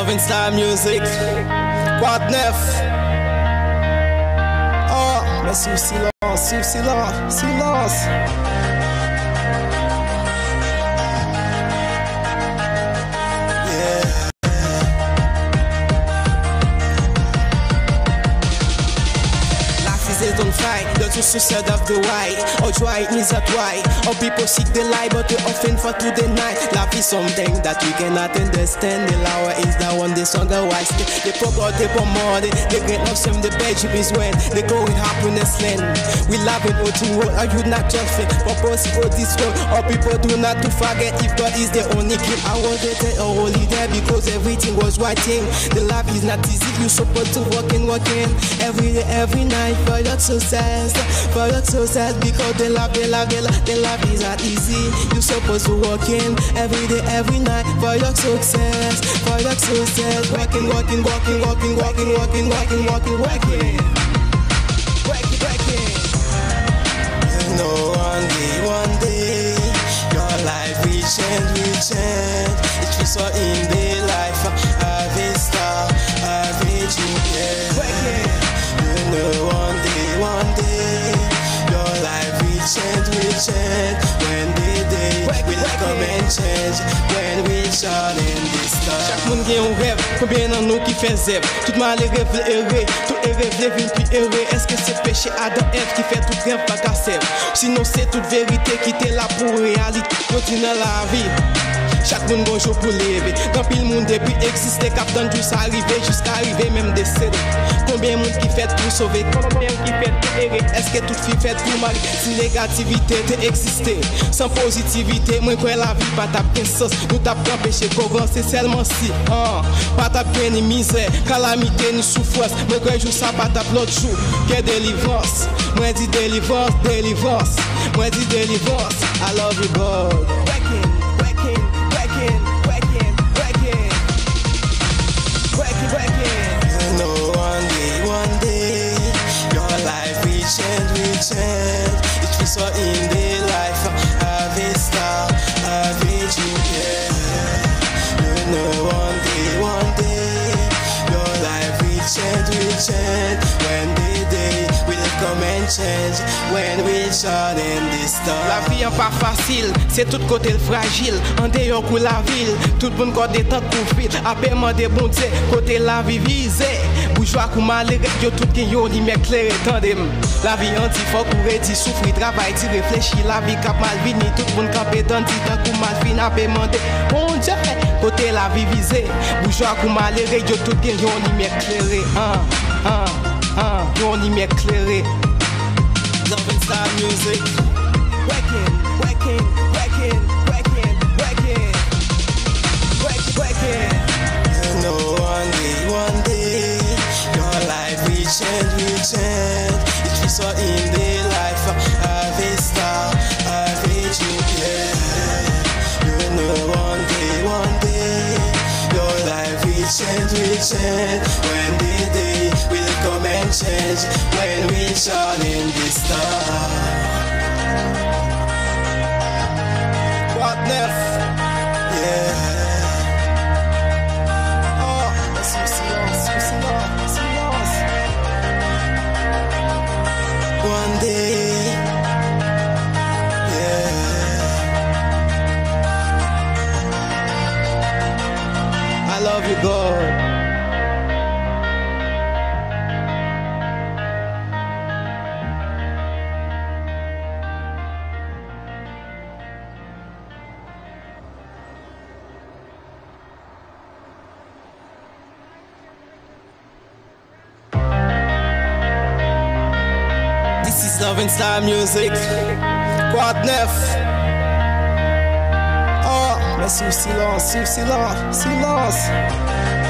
Loving Star Music. Quoi de neuf? Oh, mais sous silence. Don't fight, the two suicide of the white. Or try it means that why. Or people seek the light, but they often fall to the night. Life is something that we cannot understand. The lower is the one they song the wise. They forgot the more. They get lost from the bedroom is when they go in happiness land. We love it, what you want, or you not just fit. Purpose for this world, or people do not to forget if God is the only king. I was there or holy there because everything was right thing. The life is not easy, you supposed to work in every day, every night for your success, because the love is not easy. You supposed to work in every day, every night for your success, working. You know one day, your life will change. It was so in the life, have a star, have a dream, You know one day, your life will change. When the day will come and change, when we shine in the star. Chaque monde gagne un rêve, combien d'en nous qui fait zèbre? Tout mal les rêves errer, tout rêve vient puis errer. Est-ce que c'est péché Adam Ève qui fait tout rêve pas qu'à sève? Sinon c'est toute vérité qui t'est là pour réalité, continue la vie. Chaque monde bonjour pour lever. Quand pile monde depuis exister, captain tous arriver jusqu'à arriver même décédé. Combien de monde qui fait pour sauver? Combien qui fait pour errer? Est-ce que toute fille fait pour marier? Si négativité t'existait, sans positivité, moi quoi la vie pas taper sens. Nous tapons empêcher qu'on c'est seulement si. Pas taper ni misère, calamité ni souffrance. Moi quoi joue ça pas taper l'autre jour. Quelle délivrance? Moi dis délivrance. Moi dis délivrance. I love you God. You know one day, your life will change. It was so in the life, have a star, have a dream, You know one day, your life will change. When the day will come and change, when we shine in the star. La vie n'est pas facile, c'est tout côté fragile. En dehors pour la ville, tout le monde côté temps pour vite. Appellement des bons dieux, côté la vie visée. Bourgeois ou malheureux, yo tout qui yo ni m'éclaire. Tendez, la vie anti faut courir, dit souffrir, travail, dit réfléchir. La vie cap mal vini, tout le monde campé dans dit tant ou mal fini à demander. Bon Dieu, côté la vie visée. Bourgeois ou malheureux, yo tout qui yo ni m'éclaire. Yo ni m'éclaire. Loving Star Music. Working. You know one day, your life will change. It was so in the life, have a star, have a dream, You know one day, your life will change. When the day will come and change, when we shine in the star. What neuf? Oh, silence. One day, I love you, God. Loving Star Music. Quoi de neuf? Oh, mais sous silence.